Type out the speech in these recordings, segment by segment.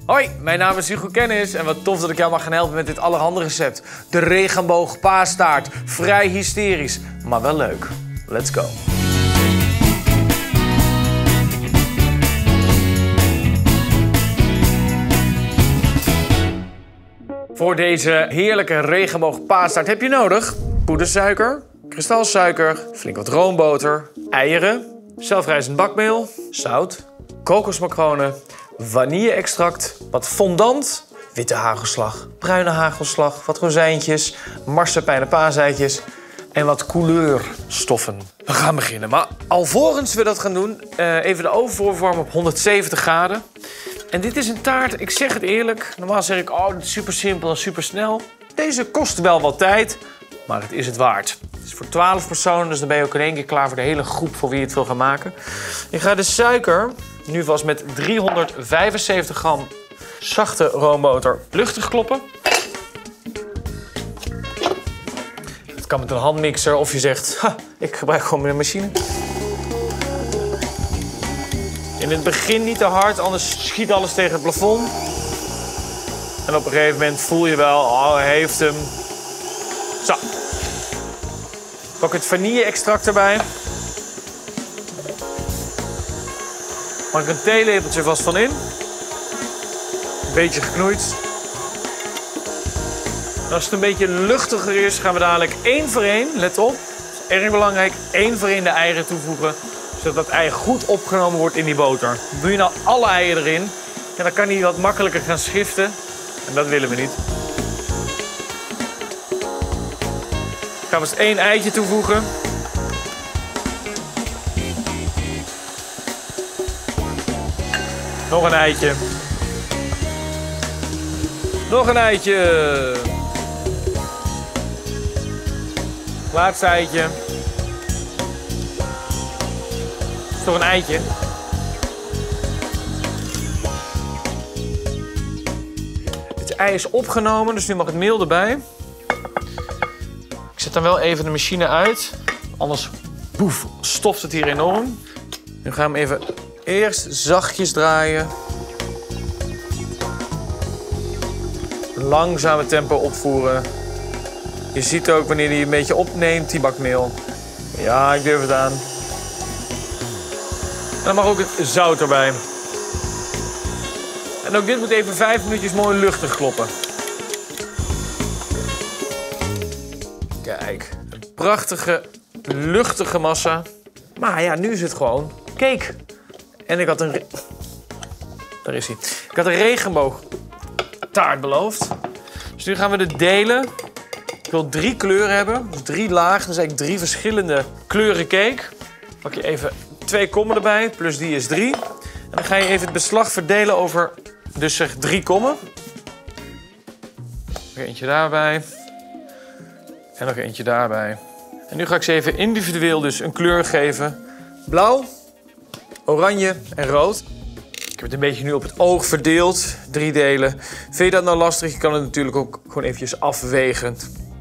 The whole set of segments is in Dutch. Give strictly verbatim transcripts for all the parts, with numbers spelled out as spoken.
Hoi, mijn naam is Hugo Kennis en wat tof dat ik jou mag gaan helpen met dit allerhande recept. De regenboog paastaart. Vrij hysterisch, maar wel leuk. Let's go. Voor deze heerlijke regenboog paastaart heb je nodig poedersuiker, kristalsuiker, flink wat roomboter, eieren, zelfrijzend bakmeel, zout, kokosmakronen, vanille-extract, wat fondant, witte hagelslag, bruine hagelslag, wat rozijntjes, marsepein en paaseitjes en wat couleurstoffen. We gaan beginnen, maar alvorens we dat gaan doen, uh, even de oven voorwarmen op honderdzeventig graden. En dit is een taart, ik zeg het eerlijk, normaal zeg ik, oh, dit is super simpel en super snel. Deze kost wel wat tijd, maar het is het waard. Het is voor twaalf personen, dus dan ben je ook in één keer klaar voor de hele groep voor wie je het wil gaan maken. Ik ga de suiker nu vast met driehonderdvijfenzeventig gram zachte roomboter luchtig kloppen. Dat kan met een handmixer of je zegt, ha, ik gebruik gewoon mijn machine. In het begin niet te hard, anders schiet alles tegen het plafond. En op een gegeven moment voel je wel, oh, hij heeft hem. Zo. Pak het vanille-extract erbij. Maak er een theelepeltje vast van in. Een beetje geknoeid. En als het een beetje luchtiger is, gaan we dadelijk één voor één, let op, dat is erg belangrijk, één voor één de eieren toevoegen. Zodat dat ei goed opgenomen wordt in die boter. Doe je nou alle eieren erin, en dan kan hij wat makkelijker gaan schiften. En dat willen we niet. Ik ga eerst één eitje toevoegen. Nog een eitje. Nog een eitje. Laatste eitje. Nog een eitje. Het ei is opgenomen, dus nu mag het meel erbij. Ik zet dan wel even de machine uit, anders boef, stoft het hier enorm. Nu gaan we hem even eerst zachtjes draaien. Langzame tempo opvoeren. Je ziet ook wanneer hij een beetje opneemt, die bakmeel. Ja, ik durf het aan. En dan mag ook het zout erbij. En ook dit moet even vijf minuutjes mooi luchtig kloppen. Kijk, een prachtige, luchtige massa. Maar ja, nu is het gewoon cake. En ik had een... Daar is hij. Ik had een regenboogtaart beloofd. Dus nu gaan we het delen. Ik wil drie kleuren hebben, dus drie lagen. Dus eigenlijk drie verschillende kleuren cake. Pak je even twee kommen erbij, plus die is drie. En dan ga je even het beslag verdelen over, dus zeg drie kommen. Nog eentje daarbij. En nog eentje daarbij. En nu ga ik ze even individueel dus een kleur geven. Blauw, oranje en rood. Ik heb het een beetje nu op het oog verdeeld. Drie delen. Vind je dat nou lastig? Je kan het natuurlijk ook gewoon eventjes afwegen.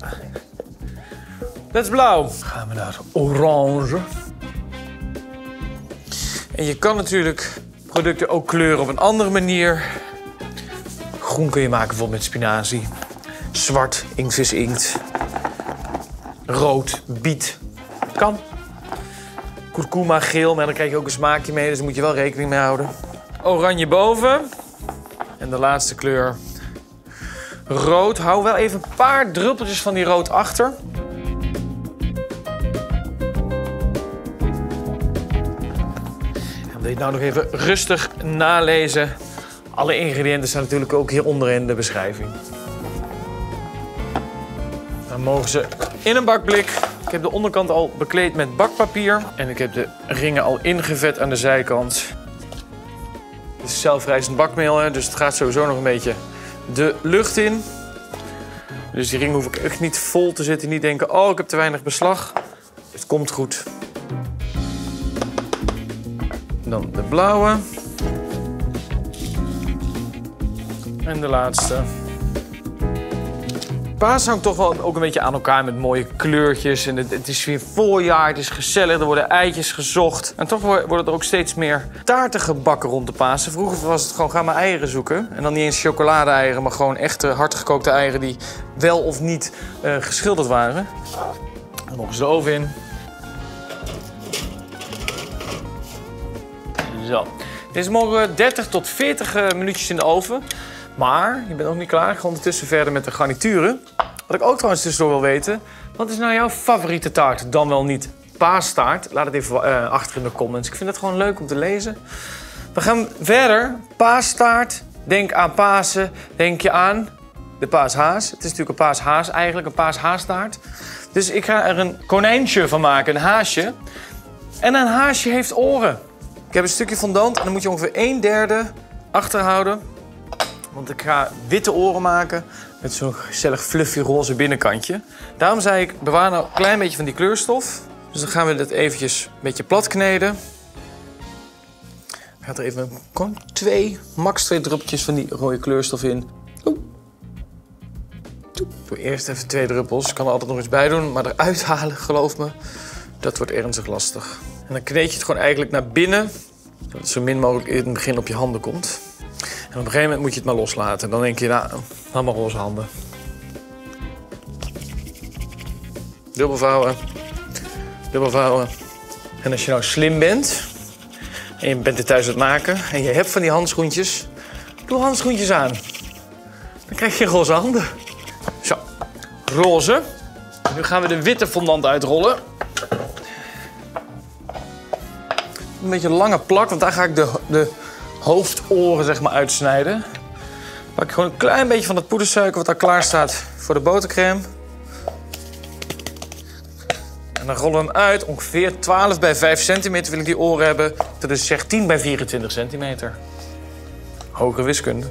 Dat is blauw. Dan gaan we naar orange. En je kan natuurlijk producten ook kleuren op een andere manier. Groen kun je maken bijvoorbeeld met spinazie. Zwart, inktvis inkt. Rood, biet. Kan. Kurkuma, geel, maar dan krijg je ook een smaakje mee. Dus daar moet je wel rekening mee houden. Oranje boven. En de laatste kleur. Rood. Hou wel even een paar druppeltjes van die rood achter. En wil je nou nog even rustig nalezen. Alle ingrediënten staan natuurlijk ook hieronder in de beschrijving. Dan mogen ze in een bakblik. Ik heb de onderkant al bekleed met bakpapier. En ik heb de ringen al ingevet aan de zijkant. Het is zelfrijzend bakmeel, hè, dus het gaat sowieso nog een beetje de lucht in. Dus die ring hoef ik echt niet vol te zitten. Niet denken, oh, ik heb te weinig beslag. Het komt goed. Dan de blauwe. En de laatste. Paas hangt toch wel ook een beetje aan elkaar met mooie kleurtjes. En het, het is weer voorjaar, het is gezellig, er worden eitjes gezocht. En toch worden er ook steeds meer taarten gebakken rond de Pasen. Vroeger was het gewoon, ga maar eieren zoeken. En dan niet eens chocolade-eieren, maar gewoon echte hardgekookte eieren die wel of niet uh, geschilderd waren. Dan mogen ze de oven in. Zo. Deze mogen dertig tot veertig minuutjes in de oven. Maar je bent ook niet klaar. Ik ga ondertussen verder met de garnituren. Wat ik ook trouwens tussendoor wil weten. Wat is nou jouw favoriete taart? Dan wel niet paastaart. Laat het even uh, achter in de comments. Ik vind het gewoon leuk om te lezen. We gaan verder. Paastaart. Denk aan Pasen. Denk je aan de paashaas. Het is natuurlijk een paashaas eigenlijk. Een paashaastaart. Dus ik ga er een konijntje van maken. Een haasje. En een haasje heeft oren. Ik heb een stukje fondant. En dan moet je ongeveer een derde achterhouden. Want ik ga witte oren maken met zo'n gezellig fluffy roze binnenkantje. Daarom zei ik, bewaar nou een klein beetje van die kleurstof. Dus dan gaan we dit eventjes een beetje plat kneden. Ik ga er even gewoon twee, max twee druppeltjes van die rode kleurstof in. Oeh. Ik doe eerst even twee druppels. Ik kan er altijd nog iets bij doen, maar eruit halen, geloof me, dat wordt ernstig lastig. En dan kneed je het gewoon eigenlijk naar binnen, zodat het zo min mogelijk in het begin op je handen komt. En op een gegeven moment moet je het maar loslaten. Dan denk je, nou, dan maar roze handen. Dubbel vouwen. Dubbel vouwen. En als je nou slim bent en je bent dit thuis aan het maken en je hebt van die handschoentjes, doe handschoentjes aan. Dan krijg je roze handen. Zo, roze. Nu gaan we de witte fondant uitrollen. Een beetje een lange plak, want daar ga ik de, de hoofdoren zeg maar uitsnijden. Pak ik gewoon een klein beetje van het poedersuiker wat al klaar staat voor de botercrème. En dan rollen we hem uit. Ongeveer twaalf bij vijf centimeter wil ik die oren hebben. Dat is zeg tien bij vierentwintig centimeter. Hogere wiskunde.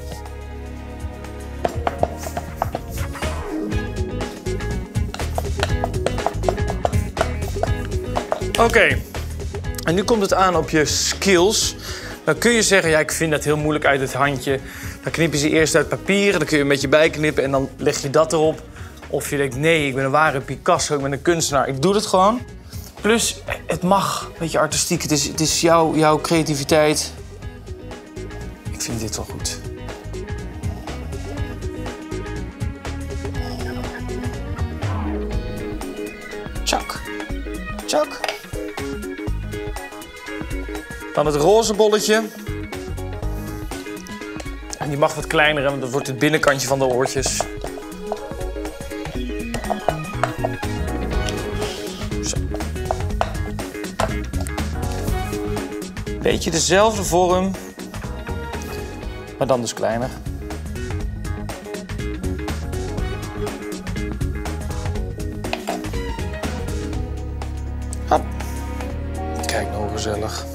Oké. Okay. En nu komt het aan op je skills. Dan kun je zeggen, ja, ik vind dat heel moeilijk uit het handje. Dan knip je ze eerst uit papier, dan kun je een beetje bijknippen en dan leg je dat erop. Of je denkt, nee, ik ben een ware Picasso, ik ben een kunstenaar. Ik doe het gewoon. Plus, het mag, een beetje artistiek. Het is, het is jouw, jouw creativiteit. Ik vind dit wel goed. Tjak. Tjak. Dan het roze bolletje. En die mag wat kleiner, want dat wordt het binnenkantje van de oortjes. Zo. Beetje dezelfde vorm, maar dan dus kleiner. Hop. Kijk nou hoe gezellig.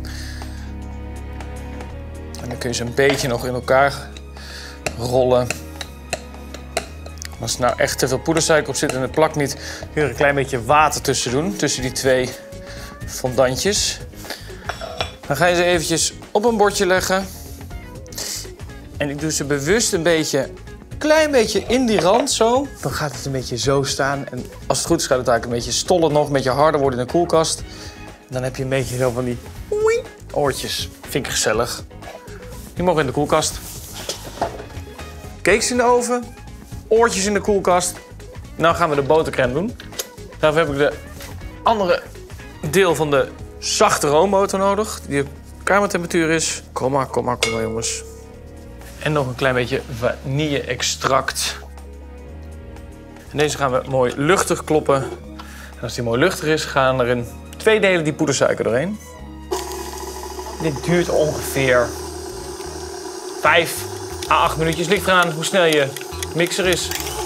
En dan kun je ze een beetje nog in elkaar rollen. Als er nou echt te veel poedersuiker op zit en het plakt niet, kun je er een klein beetje water tussen doen, tussen die twee fondantjes. Dan ga je ze eventjes op een bordje leggen. En ik doe ze bewust een beetje, een klein beetje in die rand zo. Dan gaat het een beetje zo staan. En als het goed is gaat het eigenlijk een beetje stollen nog, een beetje harder worden in de koelkast. En dan heb je een beetje zo van die oortjes. Vind ik gezellig. Die mogen in de koelkast. Cakes in de oven. Oortjes in de koelkast. Nou gaan we de botercrème doen. Daarvoor heb ik de andere deel van de zachte roomboter nodig. Die op kamertemperatuur is. Kom maar, kom maar, kom maar jongens. En nog een klein beetje vanille-extract. En deze gaan we mooi luchtig kloppen. En als die mooi luchtig is, gaan er in twee delen die poedersuiker doorheen. Dit duurt ongeveer vijf à acht minuutjes. Ligt eraan hoe snel je mixer is.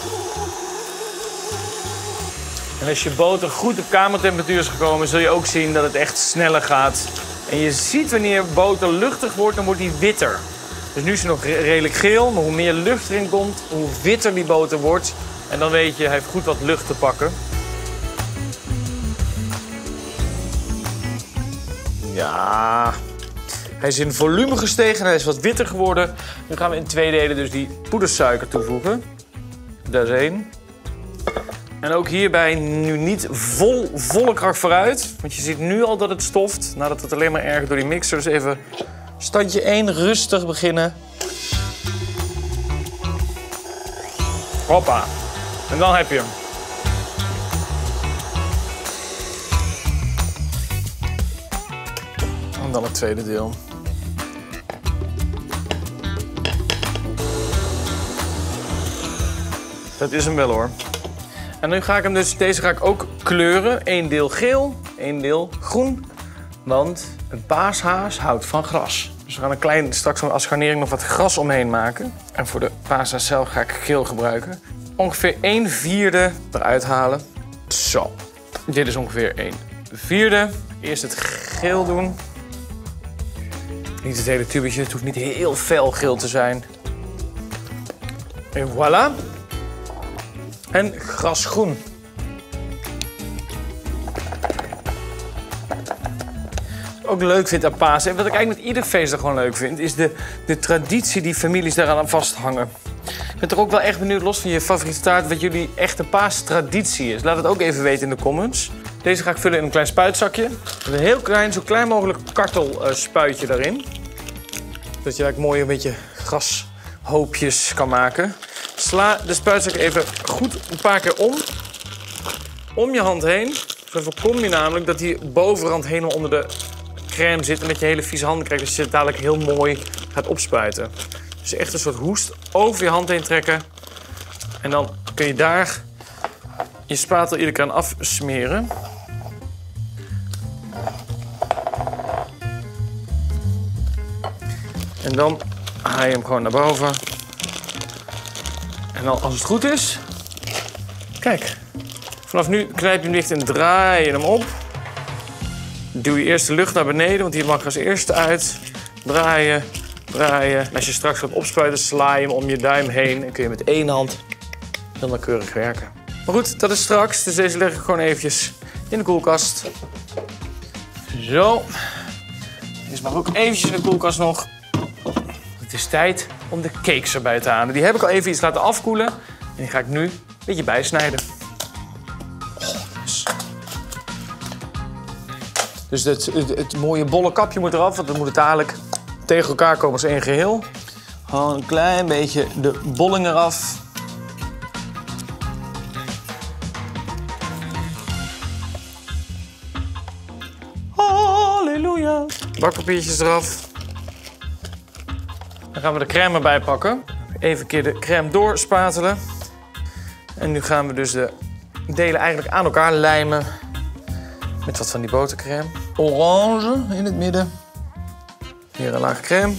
En als je boter goed op kamertemperatuur is gekomen, zul je ook zien dat het echt sneller gaat. En je ziet wanneer boter luchtig wordt, dan wordt die witter. Dus nu is hij nog redelijk geel, maar hoe meer lucht erin komt, hoe witter die boter wordt. En dan weet je, hij heeft goed wat lucht te pakken. Ja, hij is in volume gestegen en hij is wat witter geworden. Nu gaan we in twee delen dus die poedersuiker toevoegen. daar is één. En ook hierbij nu niet vol, volle kracht vooruit. Want je ziet nu al dat het stoft. Nadat het alleen maar erger door die mixer. Dus even standje één, rustig beginnen. Hoppa. En dan heb je hem. En dan het tweede deel. Dat is hem wel hoor. En nu ga ik hem dus, deze ga ik ook kleuren. Eén deel geel, één deel groen. Want een paashaas houdt van gras. Dus we gaan een klein, straks als garnering nog wat gras omheen maken. En voor de paashaas zelf ga ik geel gebruiken. Ongeveer een vierde eruit halen. Zo. Dit is ongeveer een vierde. Eerst het geel doen. Niet het hele tubetje, het hoeft niet heel fel geel te zijn. En voilà. En grasgroen. Ook leuk vind aan Pasen, en wat ik eigenlijk met ieder feest er gewoon leuk vind, is de, de traditie die families daaraan aan vasthangen. Ik ben toch ook wel echt benieuwd, los van je favoriete taart, wat jullie echte paastraditie is. Laat het ook even weten in de comments. Deze ga ik vullen in een klein spuitzakje. Met een heel klein, zo klein mogelijk kartelspuitje daarin. Dat je eigenlijk mooi een beetje grashoopjes kan maken. Sla de spuitzak even goed een paar keer om. Om je hand heen. Zo voorkom je namelijk dat die bovenrand helemaal onder de crème zit. En dat je hele vieze handen krijgt. Dus je het dadelijk heel mooi gaat opspuiten. Dus echt een soort hoest over je hand heen trekken. En dan kun je daar je spatel iedere keer aan afsmeren. En dan haal je hem gewoon naar boven. En dan, als het goed is, kijk. Vanaf nu knijp je hem dicht en draai je hem op. Duw je eerst de lucht naar beneden, want die mag er als eerste uit. Draaien, draaien. En als je straks gaat opspuiten, sla je hem om je duim heen. En kun je met één hand heel nauwkeurig werken. Maar goed, dat is straks. Dus deze leg ik gewoon eventjes in de koelkast. Zo. Deze mag ook eventjes in de koelkast nog. Het is tijd om de cakes erbij te halen. Die heb ik al even iets laten afkoelen. En die ga ik nu een beetje bijsnijden. Dus het, het, het mooie bolle kapje moet eraf, want dan moet het dadelijk tegen elkaar komen als één geheel. Gewoon een klein beetje de bolling eraf. Halleluja. Bakpapiertjes eraf. Dan gaan we de crème erbij pakken. Even een keer de crème doorspatelen. En nu gaan we dus de delen eigenlijk aan elkaar lijmen. Met wat van die botercrème. Orange in het midden. Hier een laag crème.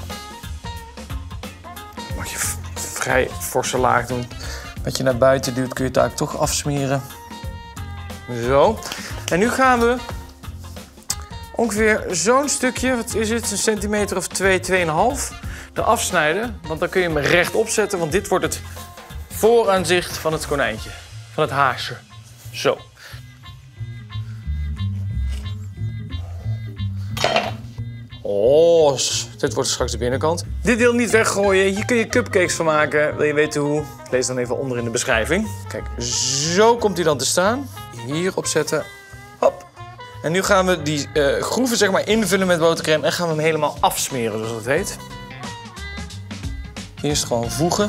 Mag je vrij forse laag doen. Wat je naar buiten duwt kun je het eigenlijk toch afsmeren. Zo. En nu gaan we ongeveer zo'n stukje, wat is het, een centimeter of twee, tweeënhalf, eraf snijden. Want dan kun je hem rechtop zetten, want dit wordt het vooraanzicht van het konijntje. Van het haasje. Zo. Oh, dit wordt straks de binnenkant. Dit deel niet weggooien. Hier kun je cupcakes van maken. Wil je weten hoe? Lees dan even onder in de beschrijving. Kijk, zo komt hij dan te staan. Hierop zetten. Hop. En nu gaan we die uh, groeven zeg maar invullen met botercrème en gaan we hem helemaal afsmeren, zoals het heet. Eerst gewoon voegen.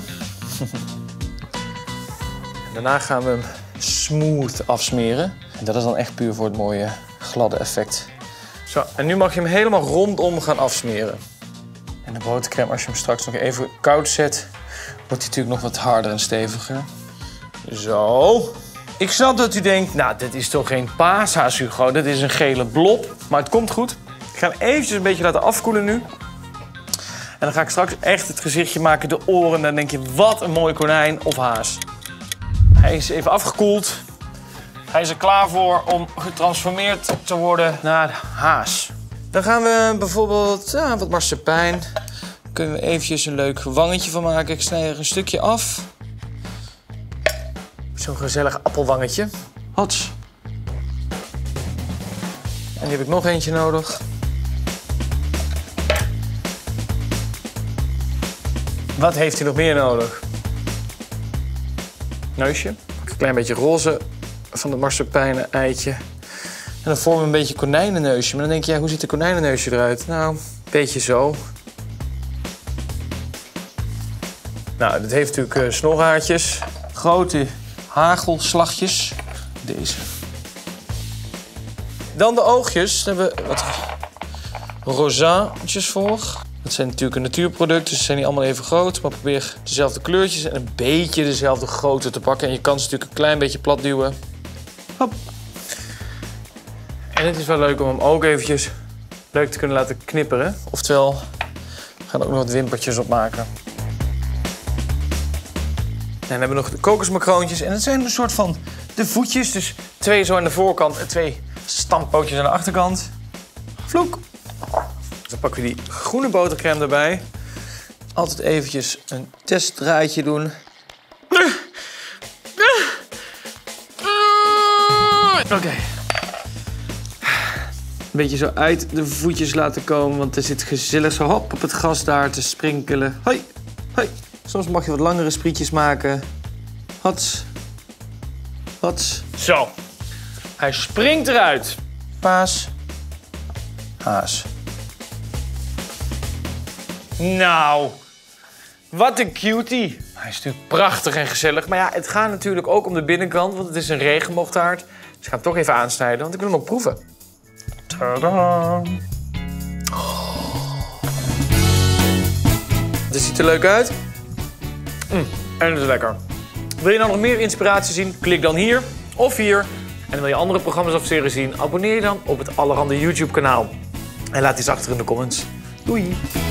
En daarna gaan we hem smooth afsmeren. En dat is dan echt puur voor het mooie gladde effect. Zo, en nu mag je hem helemaal rondom gaan afsmeren. En de botercrème, als je hem straks nog even koud zet, wordt hij natuurlijk nog wat harder en steviger. Zo. Ik snap dat u denkt, nou, dit is toch geen paashaas, Hugo. Dit is een gele blob. Maar het komt goed. Ik ga hem eventjes een beetje laten afkoelen nu. En dan ga ik straks echt het gezichtje maken, de oren. En dan denk je, wat een mooi konijn of haas. Hij is even afgekoeld. Hij is er klaar voor om getransformeerd te worden naar haas. Dan gaan we bijvoorbeeld ja, wat marsepein. Daar kunnen we eventjes een leuk wangetje van maken. Ik snij er een stukje af. Zo'n gezellig appelwangetje. Hats. En die heb ik nog eentje nodig. Wat heeft hij nog meer nodig? neusje. Pak een klein beetje roze van het marsepeinen eitje. En dan vormen we een beetje konijnenneusje. Maar dan denk je, ja, hoe ziet de konijnenneusje eruit? Nou, een beetje zo. Nou, dit heeft natuurlijk uh, snorhaartjes. Grote hagelslagjes. Deze. Dan de oogjes. Daar hebben we wat rozijntjes voor. Dat zijn natuurlijk een natuurproduct, dus ze zijn niet allemaal even groot. Maar probeer dezelfde kleurtjes en een beetje dezelfde grootte te pakken. En je kan ze natuurlijk een klein beetje plat duwen. Hop. En het is wel leuk om hem ook eventjes leuk te kunnen laten knipperen. Oftewel, we gaan er ook nog wat wimpertjes op maken. En dan hebben we nog de kokosmacroontjes. En dat zijn een soort van de voetjes. Dus twee zo aan de voorkant en twee stampootjes aan de achterkant. Vloek. Dan pakken we die groene botercrème erbij. Altijd eventjes een testdraadje doen. Oké. Okay. Een beetje zo uit de voetjes laten komen, want er zit gezellig zo hop op het gas daar te sprinkelen. Hoi, hoi. Soms mag je wat langere sprietjes maken. Hats. Hats. Zo. Hij springt eruit. Paas. Haas. Nou, wat een cutie. Hij is natuurlijk prachtig en gezellig. Maar ja, het gaat natuurlijk ook om de binnenkant, want het is een regenboogtaart. Dus ik ga hem toch even aansnijden, want ik wil hem ook proeven. Tadaa! Oh. Dit ziet er leuk uit. Mm, en het is lekker. Wil je nou nog meer inspiratie zien? Klik dan hier of hier. En wil je andere programma's of series zien? Abonneer je dan op het Allerhande YouTube kanaal. En laat iets achter in de comments. Doei!